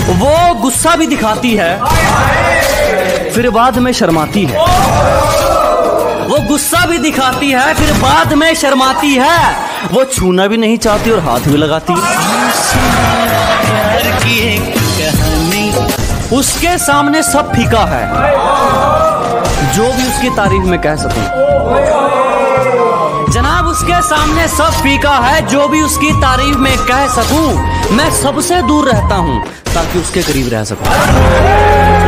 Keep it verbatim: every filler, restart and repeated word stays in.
वो गुस्सा भी दिखाती है फिर बाद में शर्माती है। वो गुस्सा भी दिखाती है फिर बाद में शर्माती है। वो छूना भी नहीं चाहती और हाथ भी लगाती है। उसके सामने सब फीका है, जो भी उसकी तारीफ में कह सकूं। जनाब उसके सामने सब फीका है, जो भी उसकी तारीफ में कह सकूं। मैं सबसे दूर रहता हूं ताकि उसके करीब रह सकूं।